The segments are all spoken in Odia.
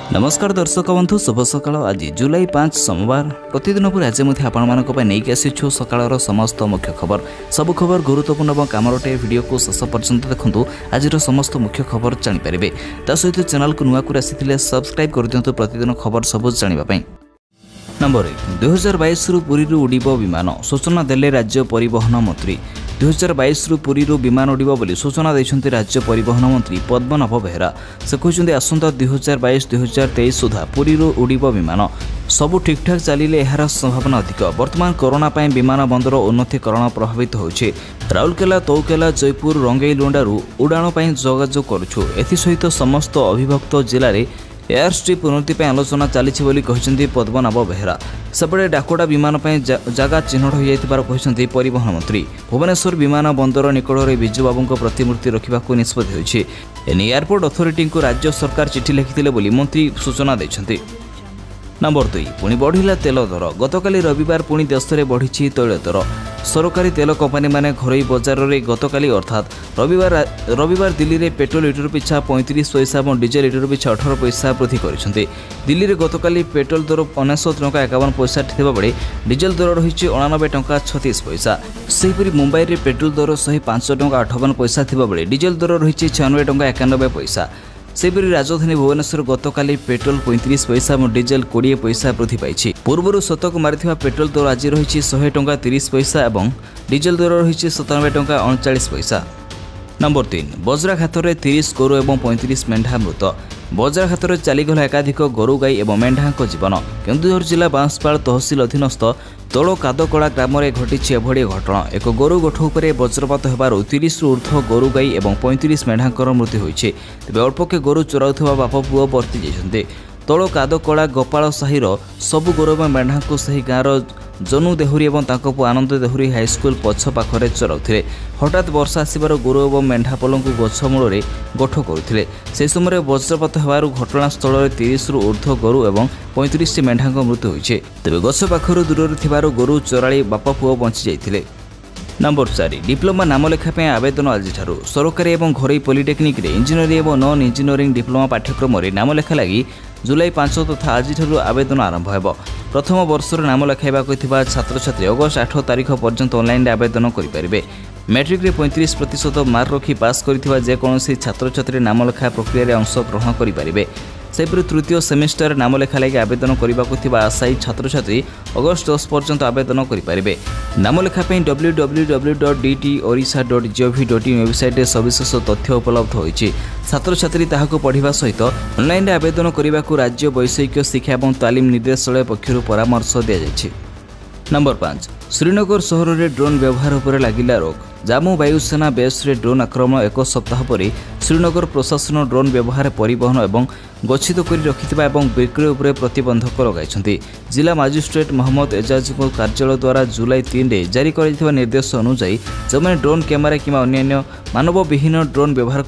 नमस्कार दर्शक बंधु शुभ सकाळ। आज जुलाई 5 सोमवार प्रतिदिन पर आज नहीं आसीछु सकाळर समस्त मुख्य खबर। सब खबर गुरुत्वपूर्ण और कामरटे वीडियो को शेष पर्यंत देखु। आज समस्त मुख्य खबर जानीपारे ता सहित चैनल को नुआ आसी सब्सक्राइब कर दिंतु प्रतिदिन खबर सब जानापी। नंबर 1 2022 पुरी उड़ीब विमान सूचना देले राज्य परिवहन मंत्री। 2022 पुरी विमान उड़ीब बोली सूचना देते राज्य परिवहन मंत्री पद्मनाभ बेहरा। से कहते आसंता 2022-2023 सुधा पुरी उड़ीब विमान सबू ठीक ठाक चलिले यार संभावना अधिक। वर्तमान कोरोना पाई विमान बंदर उन्नतीकरण प्रभावित होछि। राउरकेला, तौकेला, जयपुर, रंगईलुंडारू उड़ाण पाई जोगाजोग करुछु। एसहित समस्त अविभक्त जिले में एयर स्ट्रिप उन्नति आलोचना चली पद्मनाभ बेहरा। सेपटे डाकोड़ा विमान जगह चिन्हट हो परिवहन मंत्री। भुवनेश्वर विमान बंदर निकट में विजुबाबू प्रतिमूर्ति रखा निष्पत्ति होइछि। एने एयरपोर्ट अथॉरिटी को राज्य सरकार चिठी लिखिथिले बोली मंत्री सूचना दैछन्ति। नंबर 2 पुणी बढ़िला तेल दर। गतकाली रविवार पुणी देश में बढ़ी तैल दर। सरकारी तेल कंपानी माने घरोई बजार में गतकाली अर्थात रविवार दिल्ली में पेट्रोल लिटर पिछा 35 पैसा और डीजेल लिटर पिछा 18 पैसा वृद्धि कर। दिल्ली में गतकाली पेट्रोल दर 59.51 पैसा थिबा बेले डीजेल दर रही 89.36 पैसा। सेहीपरि मुंबई में पेट्रोल दर 105.58 पैसा थिबा बेले डीजेल दर रही 96.91 पैसा। सेपरी राजधानी भुवनेश्वर गतकाली पेट्रोल 35 पैसा और डीजेल 20 पैसा वृद्धि पाई। पूर्व शतक मारिथिबा पेट्रोल दर आज रही 100 टंका 30 पैसा और डीजेल दर रही 97 टंका 39 पैसा। नंबर 3 बज्राघात में 30 गोरु और 35 मेढ़ा मृत। बज्राघात में चलीगला एकाधिक गोरु गाई और मेढ़ा जीवन। केन्दुझर जिला बांसपाल तहसिल अधीनस्थ तोड़ कादकड़ा ग्राम में घटी एभली घटना। एक गोरु गोठ उपर वज्रपात होबारु 30 ऊर्ध्व गोरु गाई और 35 मेढ़ांकर मृत्यु होइछि। तेबे अल्पके गोरु चोराउथिबा बाप पुओ बर्ती जाइछन्ते। तोड़ कादकड़ा गोपाल साहिर सबु गोरु और मेढ़ा को सही गाँवर जनु देहुरी और पुओ आनंद देहुरी हाईस्कल पछ पाखे चराउथिले। हठात वर्षा आसबार गोरु और मेढ़ा पलू गछ मूल गोठ करुथिले। से समय वज्रपात होबारु घटनास्थल में 30 ऊर्ध्व गोरु और 35 मेढ़ा मृत्यु होइछि। तेबे गछ पाखरु दूर थिबारु गोरु चोराली बाप पुओ बंची जाइथिले। नंबर 4 डिप्लोमा नामलेखा आवेदन आज सरकारी और घरोई पॉलिटेक्निक इंजीनियरिंग और नॉन इंजीनियरिंग डिप्लोमा पाठ्यक्रम में नामलेखा लगी जुलाई 5 तथा आज आवेदन आरंभ हो। प्रथम वर्षर नाम लिखाइबा छात्र छात्री अगस्ट 8 तारीख पर्यंत ऑनलाइन आवेदन करेंगे। मैट्रिक रे 35% मार्क रखी पास करथिबा जेकोसी छात्र छात्री नाम लेखा प्रक्रिया अंशग्रहण करेंगे। सेपरि तृतीय सेमिस्टर नाम लेखा लगी आवेदन करने आशायी छात्र छात्री अगस्ट 10 पर्यंत आवेदन करेंगे। नाम लेखा www.dtorissa.gov.in वेबसाइट सविशेष तथ्य उपलब्ध होइछि। छात्र छात्री ताहाको पढ़िबा सहित ऑनलाइन आवेदन करने को राज्य वैषयिक शिक्षा और तालीम निर्देशालय पक्षर परामर्श दिया जायछि। नंबर 5 श्रीनगर सहर में ड्रोन व्यवहार पर लगिला रोक। जम्मू वायुसेना बेस रे ड्रोन आक्रमण एक सप्ताह पर श्रीनगर प्रशासन ड्रोन व्यवहार परिवहन और गच्छित कर रखिथिबा एवं बिक्री उपर प्रतिबंधक लगाई। जिला मजिस्ट्रेट मोहम्मद एजाज कार्यालय द्वारा जुलाई 3 रे जारी कर निर्देश अनुसार जो मैंने ड्रोन कैमेरा किंवा अन्य मानवविहीन ड्रोन व्यवहार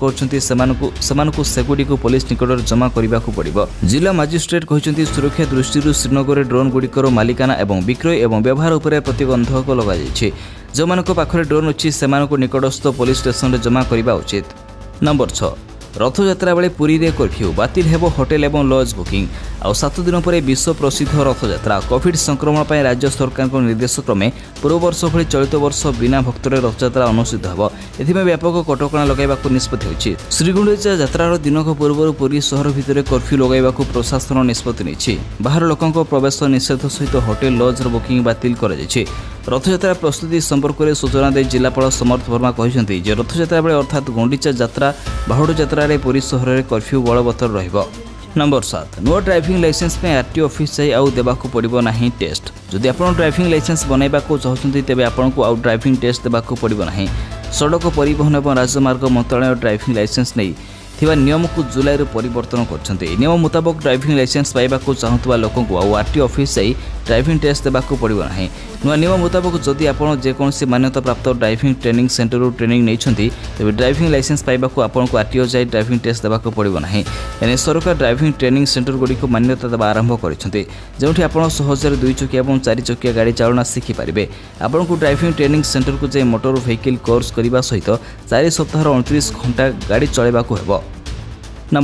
कर सेगुड़ी को पुलिस निकट जमा करने को पड़ो। जिला मजिस्ट्रेट कहते सुरक्षा दृष्टि श्रीनगर ड्रोन गुड़िकर मालिकाना और विक्रय और व्यवहार उपर प्रतिबंधक लगाई। जो मानक पाखरे ड्रोन अच्छी से निकटस्थ पुलिस स्टेशन में जमा करने उचित। नंबर 6 रथयात्रा बेले पुरी रे कर्फ्यू बातिल हेबो होटेल एवं लॉज बुकिंग। आउ 7 दिन पर विश्व प्रसिद्ध रथयात्रा कोविड संक्रमण पर राज्य सरकार निर्देश क्रमे पूर्व वर्ष भली चलित वर्ष बिना भक्तरे रथयात्रा अनुष्ठित होब। एथिमे व्यापक कटकणा लगाइबाकू निष्पत्ति होइछि। श्रीगुंडीचा यात्रार दिनक पूर्व पुरी सहर भितर कर्फ्यू लगाइबाकू प्रशासन निष्पत्ति नेछि। बाहर लोकंक प्रवेश निषेध सहित होटेल लॉज बुकिंग बातिल कर जायछि। रथयात्रा प्रस्तुति संपर्क में सूचना दे जिलापाल समर्थ वर्मा कहते जे रथयात्रा बेले अर्थात गुंडीचा यात्रा बाहुड़ यात्रा पुरी सहर में कर्फ्यू बलवत्तर रहिबो। नंबर 7 नुआ ड्राइविंग लाइसेंस में आरटीओ ऑफिस जाई आउ देबाकू पड़िबो नाही टेस्ट। जदि आपण ड्राइविंग लाइसेंस बनैबाकू चाहउछन्ती तेबे आपनकू आउ ड्राइविंग टेस्ट देबाकू पड़िबो नाही। सड़क परिवहन और राजमार्ग मंत्रालय ड्राइविंग लाइसेंस नहीं थिबा नियम को जुलाई रे परिवर्तन करछन्ते। नियम मुताबिक ड्राइविंग लाइसेंस पाइबाकू चाहूवा लोकंकू आउ आरटीओ ऑफिस जाई ड्राइविंग टेस्ट देबाकू पड़िबो नाही। नुआ नियम मुताबिक जदि आपण जेकोसी मान्यता प्राप्त ड्राइविंग ट्रेनिंग सेंटर ट्रेनिंग नैछन्ती तेबे ड्राइविंग लाइसेंस पाइबाकू आपनकू आरटीओ जाई ड्राइविंग टेस्ट देबाकू पड़िबो नाही। एने सरकार ड्राइविंग ट्रेनिंग सेंटर गुडी मान्यता देबा आरंभ करिसन्ते जेउठी आपण सहजरे 2 चकिया और 4 चकिया गाड़ी चालना शिखि पारिबे। आपनकू ड्राइविंग ट्रेनिंग सेंटर को जाई मोटर व्हीकल कोर्स करिबा सहित 4 सप्ताह 29 घंटा गाड़ी चलाइबाकू हेबो। नंबर 8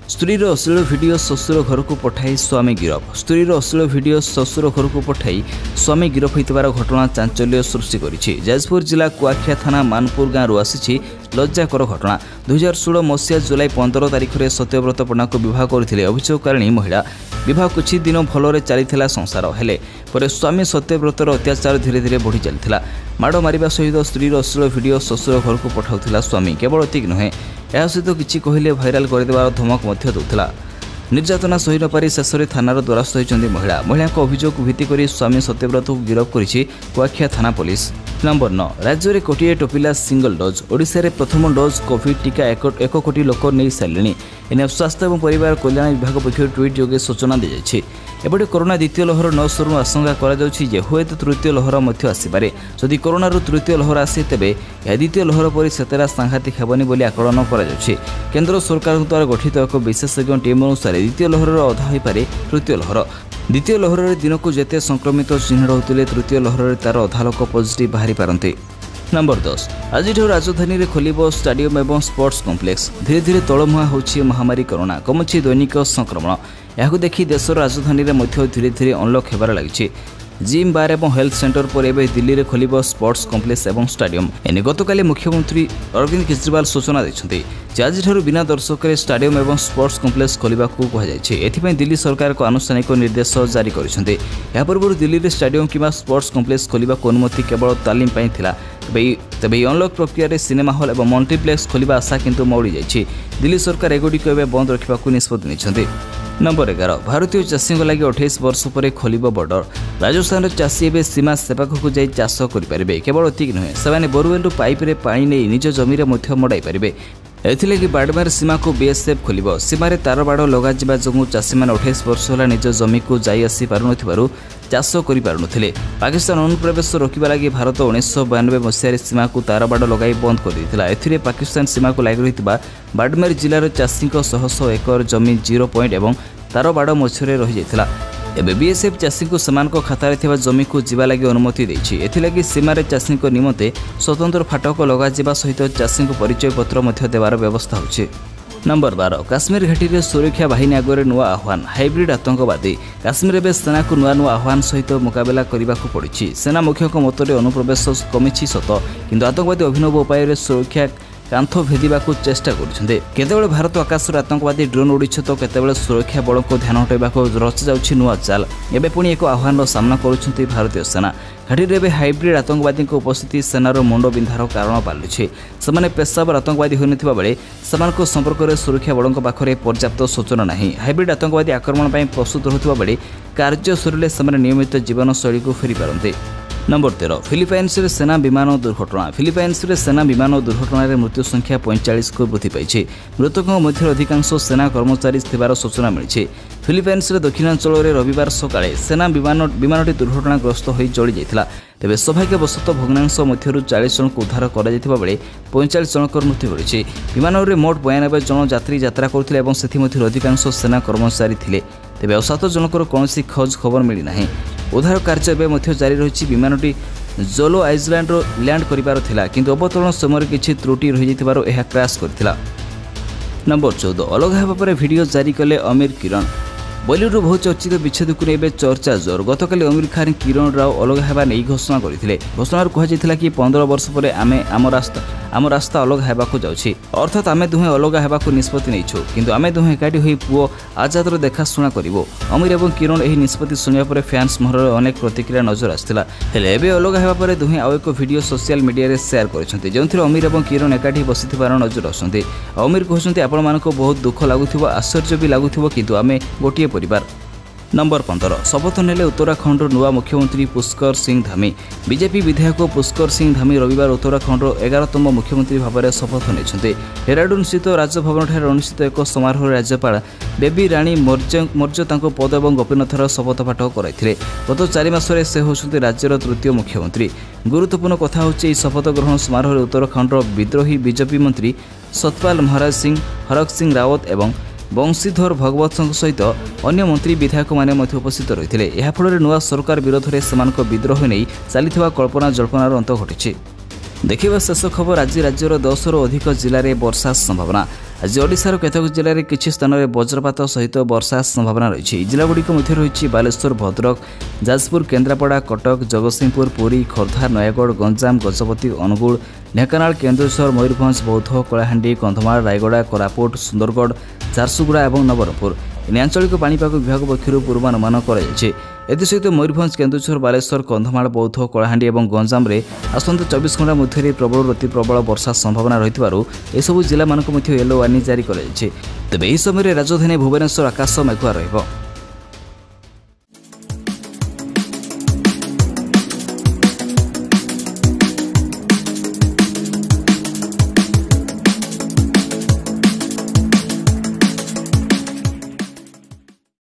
ସ୍ତ୍ରୀର ଅଶ୍ଳୀଳ ଭିଡିଓ ଶ୍ୱଶୁର ଘରକୁ ପଠାଇ ସ୍ୱାମୀ ଗିରଫ। ସ୍ତ୍ରୀର ଅଶ୍ଳୀଳ ଭିଡିଓ ଶ୍ୱଶୁର ଘରକୁ ପଠାଇ ସ୍ୱାମୀ ଗିରଫ ହୋଇଥିବାର ଘଟଣା ଚାଞ୍ଚଲ୍ୟ ସୃଷ୍ଟି କରିଛି। ଯାଜପୁର ଜିଲ୍ଲା କୁଆଖିଆ ଥାନା ମାନପୁର ଗାଁରୁ ଆସିଛି ଲଜ୍ଜାକର ଘଟଣା। 2016 ମସିହା ଜୁଲାଇ 15 ତାରିଖରେ ସତ୍ୟବ୍ରତ ପଣ୍ଡାଙ୍କୁ ବିବାହ କରିଥିଲେ ଅଭିଯୋଗକାରିଣୀ ମହିଳା। ବିବାହ କିଛି ଦିନ ଭଲରେ ଚାଲିଥିଲା ସଂସାର, ହେଲେ ପରେ ସ୍ୱାମୀ ସତ୍ୟବ୍ରତର ଅତ୍ୟାଚାର ଧୀରେ ଧୀରେ ବଢ଼ି ଚାଲିଥିଲା। ମାଡ଼ ମାରିବା ସହିତ ସ୍ତ୍ରୀର ଅଶ୍ଳୀଳ ଭିଡିଓ ଶ୍ୱଶୁର ଘରକୁ ପଠାଉଥିଲା ସ୍ୱାମୀ। କେବଳ ଏତିକି ନୁହେଁ, ଏହା ସହିତ କିଛି କହିଲେ ଭାଇରାଲ କରିଦେବାର ଧମକ ମଧ୍ୟ ଦେଉଥିଲା। ନିର୍ଯାତନା ସହି ନପାରି ଶେଷରେ ଥାନାର ଦ୍ୱାରସ୍ଥ ହୋଇଛନ୍ତି ମହିଳା। ମହିଳାଙ୍କ ଅଭିଯୋଗକୁ ଭିତ୍ତି କରି ସ୍ୱାମୀ ସତ୍ୟବ୍ରତଙ୍କୁ ଗିରଫ କରିଛି କୁଆଖିଆ ଥାନା ପୋଲିସ। ନମ୍ବର 9 ରାଜ୍ୟରେ କୋଟିଏ ଟୋପିଲା ସିଙ୍ଗଲ ଡୋଜ୍। ଓଡ଼ିଶାରେ ପ୍ରଥମ ଡୋଜ୍ କୋଭିଡ୍ ଟିକା 1 କୋଟି ଲୋକ ନେଇ ସାରିଲେଣି। ଏନେଇ ସ୍ୱାସ୍ଥ୍ୟ ଏବଂ ପରିବାର କଲ୍ୟାଣ ବିଭାଗ ପକ୍ଷରୁ ଟ୍ୱିଟ୍ ଯୋଗେ ସୂଚନା ଦିଆଯାଇଛି। ଏପଟେ କରୋନା ଦ୍ୱିତୀୟ ଲହର ନ ସରୁ ଆଶଙ୍କା କରାଯାଉଛି ଯେ ହୁଏତ ତୃତୀୟ ଲହର ମଧ୍ୟ ଆସିପାରେ। ଯଦି କରୋନାରୁ ତୃତୀୟ ଲହର ଆସେ ତେବେ ଏହା ଦ୍ୱିତୀୟ ଲହର ପରି ସେତେଟା ସାଂଘାତିକ ହେବନି ବୋଲି ଆକଳନ କରାଯାଉଛି। କେନ୍ଦ୍ର ସରକାରଙ୍କ ଦ୍ୱାରା ଗଠିତ ଏକ ବିଶେଷଜ୍ଞ ଟିମ୍ ଅନୁସାରେ ଦ୍ୱିତୀୟ ଲହରର ଅଧା ହୋଇପାରେ ତୃତୀୟ ଲହର। ଦ୍ୱିତୀୟ ଲହରରେ ଦିନକୁ ଯେତେ ସଂକ୍ରମିତ ଚିହ୍ନଟ ହେଉଥିଲେ ତୃତୀୟ ଲହରରେ ତା'ର ଅଧା ଲୋକ ପଜିଟିଭ୍ ବାହାରି ପାରନ୍ତି। ନମ୍ବର 10 ଆଜିଠାରୁ ରାଜଧାନୀରେ ଖୋଲିବ ଷ୍ଟାଡିୟମ ଏବଂ ସ୍ପୋର୍ଟସ କମ୍ପ୍ଲେକ୍ସ। ଧୀରେ ଧୀରେ ତଳମୁହାଁ ହେଉଛି ମହାମାରୀ କରୋନା, କମୁଛି ଦୈନିକ ସଂକ୍ରମଣ। ଏହାକୁ ଦେଖି ଦେଶର ରାଜଧାନୀରେ ମଧ୍ୟ ଧୀରେ ଧୀରେ ଅନଲକ୍ ହେବାରେ ଲାଗିଛି। ଜିମ୍, ବାର୍ ଏବଂ ହେଲ୍ଥ ସେଣ୍ଟର ପରେ ଏବେ ଦିଲ୍ଲୀରେ ଖୋଲିବ ସ୍ପୋର୍ଟସ କମ୍ପ୍ଲେକ୍ସ ଏବଂ ଷ୍ଟାଡିୟମ। ଏନେ ଗତକାଲି ମୁଖ୍ୟମନ୍ତ୍ରୀ ଅରବିନ୍ଦ କେଜରିୱାଲ ସୂଚନା ଦେଇଛନ୍ତି ଯେ ଆଜିଠାରୁ ବିନା ଦର୍ଶକରେ ଷ୍ଟାଡିୟମ ଏବଂ ସ୍ପୋର୍ଟସ କମ୍ପ୍ଲେକ୍ସ ଖୋଲିବାକୁ କୁହାଯାଇଛି। ଏଥିପାଇଁ ଦିଲ୍ଲୀ ସରକାର ଏକ ଆନୁଷ୍ଠାନିକ ନିର୍ଦ୍ଦେଶ ଜାରି କରିଛନ୍ତି। ଏହା ପୂର୍ବରୁ ଦିଲ୍ଲୀରେ ଷ୍ଟାଡିୟମ କିମ୍ବା ସ୍ପୋର୍ଟସ କମ୍ପ୍ଲେକ୍ସ ଖୋଲିବାକୁ ଅନୁମତି କେବଳ ତାଲିମ ପାଇଁ ଥିଲା। ତେବେ ଏହି ଅନଲକ୍ ପ୍ରକ୍ରିୟାରେ ସିନେମା ହଲ୍ ଏବଂ ମଲ୍ଟିପ୍ଲେକ୍ସ ଖୋଲିବା ଆଶା କିନ୍ତୁ ମଉଳି ଯାଇଛି। ଦିଲ୍ଲୀ ସରକାର ଏଗୁଡ଼ିକୁ ଏବେ ବନ୍ଦ ରଖିବାକୁ ନିଷ୍ପତ୍ତି ନେଇଛନ୍ତି। ନମ୍ବର 11 ଭାରତୀୟ ଚାଷୀଙ୍କ ଲାଗି 28 ବର୍ଷ ପରେ ଖୋଲିବ ବର୍ଡର। ରାଜସ୍ଥାନର ଚାଷୀ ଏବେ ସୀମା ସେପାଖକୁ ଯାଇ ଚାଷ କରିପାରିବେ। କେବଳ ଏତିକି ନୁହେଁ, ସେମାନେ ବୋରୱେଲରୁ ପାଇପ୍ରେ ପାଣି ନେଇ ନିଜ ଜମିରେ ମଧ୍ୟ ମଡ଼ାଇ ପାରିବେ। ଏଥିଲାଗି ବାଡମେର ସୀମାକୁ ବିଏସ୍ଏଫ୍ ଖୋଲିବ। ସୀମାରେ ତାରବାଡ଼ ଲଗାଯିବା ଯୋଗୁଁ ଚାଷୀମାନେ 28 ବର୍ଷ ହେଲା ନିଜ ଜମିକୁ ଯାଇ ଆସି ପାରୁନଥିବାରୁ ଚାଷ କରିପାରୁନଥିଲେ। ପାକିସ୍ତାନ ଅନୁପ୍ରବେଶ ରୋକିବା ଲାଗି ଭାରତ 1992 ମସିହାରେ ସୀମାକୁ ତାରବାଡ଼ ଲଗାଇ ବନ୍ଦ କରିଦେଇଥିଲା। ଏଥିରେ ପାକିସ୍ତାନ ସୀମାକୁ ଲାଗି ରହିଥିବା ବାଡମେର ଜିଲ୍ଲାର ଚାଷୀଙ୍କ 100 ଏକର ଜମି 0 ପଏଣ୍ଟ ଏବଂ ତାରବାଡ଼ ମଝିରେ ରହିଯାଇଥିଲା। ଏବେ ବିଏସ୍ଏଫ୍ ଚାଷୀଙ୍କୁ ସେମାନଙ୍କ ଖାତାରେ ଥିବା ଜମିକୁ ଯିବା ଲାଗି ଅନୁମତି ଦେଇଛି। ଏଥିଲାଗି ସୀମାରେ ଚାଷୀଙ୍କ ନିମନ୍ତେ ସ୍ୱତନ୍ତ୍ର ଫାଟକ ଲଗାଯିବା ସହିତ ଚାଷୀଙ୍କୁ ପରିଚୟ ପତ୍ର ମଧ୍ୟ ଦେବାର ବ୍ୟବସ୍ଥା ହେଉଛି। ନମ୍ବର 12 କାଶ୍ମୀର ଘାଟିରେ ସୁରକ୍ଷା ବାହିନୀ ଆଗରେ ନୂଆ ଆହ୍ୱାନ। ହାଇବ୍ରିଡ୍ ଆତଙ୍କବାଦୀ। କାଶ୍ମୀର ଏବେ ସେନାକୁ ନୂଆ ଆହ୍ୱାନ ସହିତ ମୁକାବିଲା କରିବାକୁ ପଡ଼ିଛି। ସେନା ମୁଖ୍ୟଙ୍କ ମତରେ ଅନୁପ୍ରବେଶ କମିଛି ସତ, କିନ୍ତୁ ଆତଙ୍କବାଦୀ ଅଭିନବ ଉପାୟରେ ସୁରକ୍ଷା କାନ୍ଥ ଭେଦିବାକୁ ଚେଷ୍ଟା କରୁଛନ୍ତି। କେତେବେଳେ ଭାରତ ଆକାଶରୁ ଆତଙ୍କବାଦୀ ଡ୍ରୋନ୍ ଉଡ଼ିଛି ତ କେତେବେଳେ ସୁରକ୍ଷା ବଳକୁ ଧ୍ୟାନ ହଟାଇବାକୁ ରଚାଯାଉଛି ନୂଆ ଚାଲ। ଏବେ ପୁଣି ଏକ ଆହ୍ୱାନର ସାମ୍ନା କରୁଛନ୍ତି ଭାରତୀୟ ସେନା। ଘାଟିରେ ଏବେ ହାଇବ୍ରିଡ୍ ଆତଙ୍କବାଦୀଙ୍କ ଉପସ୍ଥିତି ସେନାର ମୁଣ୍ଡବିନ୍ଧାର କାରଣ ପାଲଟିଛି। ସେମାନେ ପେଶାବର ଆତଙ୍କବାଦୀ ହୋଇନଥିବା ବେଳେ ସେମାନଙ୍କ ସମ୍ପର୍କରେ ସୁରକ୍ଷା ବଳଙ୍କ ପାଖରେ ପର୍ଯ୍ୟାପ୍ତ ସୂଚନା ନାହିଁ। ହାଇବ୍ରିଡ୍ ଆତଙ୍କବାଦୀ ଆକ୍ରମଣ ପାଇଁ ପ୍ରସ୍ତୁତ ହେଉଥିବା ବେଳେ କାର୍ଯ୍ୟ ସରିଲେ ସେମାନେ ନିୟମିତ ଜୀବନଶୈଳୀକୁ ଫେରିପାରନ୍ତି। ନମ୍ବର 13 ଫିଲିପାଇନ୍ସରେ ସେନା ବିମାନ ଦୁର୍ଘଟଣା। ଫିଲିପାଇନ୍ସରେ ସେନା ବିମାନ ଦୁର୍ଘଟଣାରେ ମୃତ୍ୟୁ ସଂଖ୍ୟା 45କୁ ବୃଦ୍ଧି ପାଇଛି। ମୃତକଙ୍କ ମଧ୍ୟରେ ଅଧିକାଂଶ ସେନା କର୍ମଚାରୀ ଥିବାର ସୂଚନା ମିଳିଛି। ଫିଲିପାଇନ୍ସର ଦକ୍ଷିଣାଞ୍ଚଳରେ ରବିବାର ସକାଳେ ସେନା ବିମାନଟି ଦୁର୍ଘଟଣାଗ୍ରସ୍ତ ହୋଇ ଜଳି ଯାଇଥିଲା। ତେବେ ସୌଭାଗ୍ୟବଶତଃ ଭଗ୍ନାଂଶ ମଧ୍ୟରୁ 40 ଜଣଙ୍କୁ ଉଦ୍ଧାର କରାଯାଇଥିବା ବେଳେ 45 ଜଣଙ୍କର ମୃତ୍ୟୁ ଘଟିଛି। ବିମାନରେ ମୋଟ 92 ଜଣ ଯାତ୍ରୀ ଯାତ୍ରା କରୁଥିଲେ ଏବଂ ସେଥିମଧ୍ୟରୁ ଅଧିକାଂଶ ସେନା କର୍ମଚାରୀ ଥିଲେ। ତେବେ ଆଉ 7 ଜଣଙ୍କର କୌଣସି ଖୋଜ ଖବର ମିଳିନାହିଁ। ଉଦ୍ଧାର କାର୍ଯ୍ୟ ଏବେ ମଧ୍ୟ ଜାରି ରହିଛି। ବିମାନଟି ଜୋଲୋ ଆଇଲ୍ୟାଣ୍ଡରୁ ଲ୍ୟାଣ୍ଡ କରିବାର ଥିଲା, କିନ୍ତୁ ଅବତରଣ ସମୟରେ କିଛି ତ୍ରୁଟି ରହିଯାଇଥିବାରୁ ଏହା କ୍ରାଶ୍ କରିଥିଲା। ନମ୍ବର 14 ଅଲଗା ହେବା ପରେ ଭିଡ଼ିଓ ଜାରି କଲେ ଅମିର କିରଣ। ବଲିଉଡର ବହୁ ଚର୍ଚ୍ଚିତ ବିଚ୍ଛେଦକୁ ନେଇ ଏବେ ଚର୍ଚ୍ଚା ଜୋର। ଗତକାଲି ଅମିର ଖାନ କିରଣ ରାଓ ଅଲଗା ହେବା ନେଇ ଘୋଷଣା କରିଥିଲେ। ଘୋଷଣାରେ କୁହାଯାଇଥିଲା କି 15 ବର୍ଷ ପରେ ଆମ ରାସ୍ତା ଅଲଗା ହେବାକୁ ଯାଉଛି। ଅର୍ଥାତ୍ ଆମେ ଦୁହେଁ ଅଲଗା ହେବାକୁ ନିଷ୍ପତ୍ତି ନେଇଛୁ, କିନ୍ତୁ ଆମେ ଦୁହେଁ ଏକାଠି ହୋଇ ପୁଅ ଆଜାଦର ଦେଖାଶୁଣା କରିବୁ। ଅମିର ଏବଂ କିରଣ ଏହି ନିଷ୍ପତ୍ତି ଶୁଣିବା ପରେ ଫ୍ୟାନ୍ସ ମହଲରେ ଅନେକ ପ୍ରତିକ୍ରିୟା ନଜର ଆସିଥିଲା। ହେଲେ ଏବେ ଅଲଗା ହେବା ପରେ ଦୁହେଁ ଆଉ ଏକ ଭିଡ଼ିଓ ସୋସିଆଲ ମିଡିଆରେ ସେୟାର କରିଛନ୍ତି, ଯେଉଁଥିରେ ଅମିର ଏବଂ କିରଣ ଏକାଠି ବସିଥିବାର ନଜର ଆସୁଛନ୍ତି। ଅମିର କହୁଛନ୍ତି, ଆପଣମାନଙ୍କୁ ବହୁତ ଦୁଃଖ ଲାଗୁଥିବ, ଆଶ୍ଚର୍ଯ୍ୟ ବି ଲାଗୁଥିବ, କିନ୍ତୁ ଆମେ ଗୋଟିଏ ପରିବାର। ନମ୍ବର 15 ଶପଥ ନେଲେ ଉତ୍ତରାଖଣ୍ଡର ନୂଆ ମୁଖ୍ୟମନ୍ତ୍ରୀ ପୁଷ୍କର ସିଂ ଧାମୀ। ବିଜେପି ବିଧାୟକ ପୁଷ୍କର ସିଂ ଧାମୀ ରବିବାର ଉତ୍ତରାଖଣ୍ଡର 11ତମ ମୁଖ୍ୟମନ୍ତ୍ରୀ ଭାବରେ ଶପଥ ନେଇଛନ୍ତି। ଡେରାଡୁନସ୍ଥିତ ରାଜଭବନଠାରେ ଅନୁଷ୍ଠିତ ଏକ ସମାରୋହରେ ରାଜ୍ୟପାଳ ବେବି ରାଣୀ ମୌର୍ଯ୍ୟ ତାଙ୍କ ପଦ ଏବଂ ଗୋପନୀୟତାର ଶପଥପାଠ କରାଇଥିଲେ। ଗତ 4 ମାସରେ ସେ ହେଉଛନ୍ତି ରାଜ୍ୟର ତୃତୀୟ ମୁଖ୍ୟମନ୍ତ୍ରୀ। ଗୁରୁତ୍ୱପୂର୍ଣ୍ଣ କଥା ହେଉଛି ଏହି ଶପଥ ଗ୍ରହଣ ସମାରୋହରେ ଉତ୍ତରାଖଣ୍ଡର ବିଦ୍ରୋହୀ ବିଜେପି ମନ୍ତ୍ରୀ ସତପାଲ ମହାରାଜ ସିଂ, ହରକ ସିଂ ରାୱତ ଏବଂ ବଂଶୀଧର ଭଗବତଙ୍କ ସହିତ ଅନ୍ୟ ମନ୍ତ୍ରୀ ବିଧାୟକମାନେ ମଧ୍ୟ ଉପସ୍ଥିତ ରହିଥିଲେ। ଏହାଫଳରେ ନୂଆ ସରକାର ବିରୋଧରେ ସେମାନଙ୍କ ବିଦ୍ରୋହ ନେଇ ଚାଲିଥିବା କଳ୍ପନା ଜଳ୍ପନାର ଅନ୍ତ ଘଟିଛି। ଦେଖିବା ଶେଷ ଖବର, ଆଜି ରାଜ୍ୟର 10ରୁ ଅଧିକ ଜିଲ୍ଲାରେ ବର୍ଷା ସମ୍ଭାବନା। आज ओडिशार केतक जिले में किछि स्थान में वज्रपात सहित वर्षा संभावना रही। जिलागुड़िक मध्य रही बालेश्वर, भद्रक, जाजपुर, केन्द्रापड़ा, कटक, जगतसिंहपुर, पुरी, खोर्धा, नयागढ़, गंजाम, गजपति, अनुगुल, ढेंकानाल, केन्दुझर, मयूरभंज, बौद्ध, कलाहांडी, कंधमाल, रायगड़ा, कोरापुट, सुंदरगढ़, झारसुगुड़ा और नवरंगपुर। इन आंचलिक पाणीपाग विभाग पक्षर पूर्वानुमान करसत मयूरभंज, केन्दुझर, बालेश्वर, कंधमाल, बौद्ध, कलाहांडी और गंजाम में आसंता 24 घंटा मध्य प्रबल अति प्रबल वर्षा संभावना रही जिला येलो वार्निंग जारी कर। तेज यह समय राजधानी भुवनेश्वर आकाश मेघुआ रहिब।